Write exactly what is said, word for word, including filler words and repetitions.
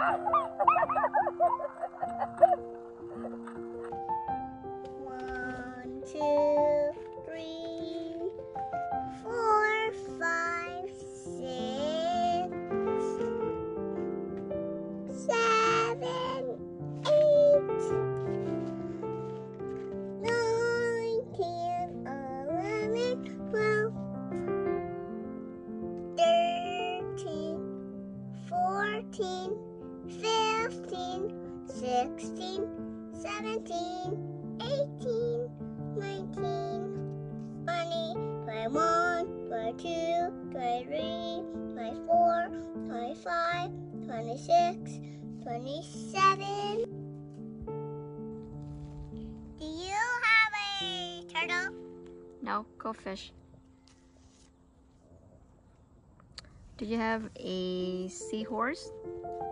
One, two, three, four, five, six, seven, eight, nine, ten, eleven, twelve, thirteen, fourteen, fifteen, sixteen, seventeen, eighteen, nineteen, twenty, twenty-one, twenty-two, twenty-three, twenty-four, twenty-five, twenty-six, twenty-seven. Do you have a turtle? No, go fish. Do you have a seahorse?